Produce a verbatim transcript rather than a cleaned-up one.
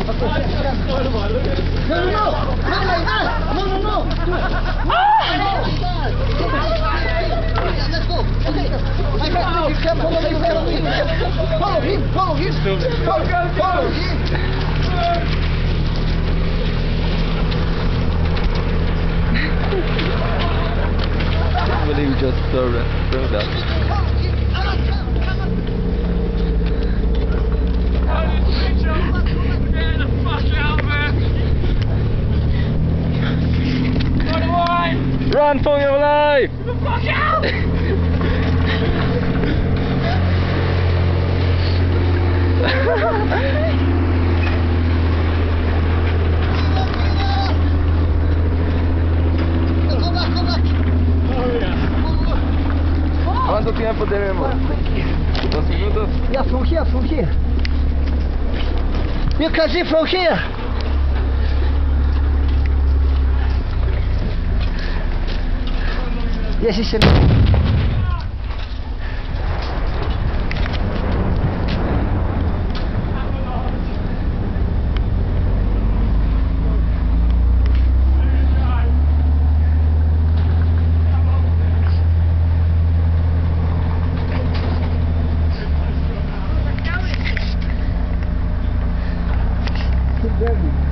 no, no, no. Let's go. Okay. I can't you can't follow him. Follow him. Follow him. Follow him. Follow him. But he just throw that, throw that. Run for your life! Get the fuck out! ¿Cuánto tiempo tenemos? ¿Dos minutos? Yeah, from here, from here. You can see from here. Yes, it's a... Keep going.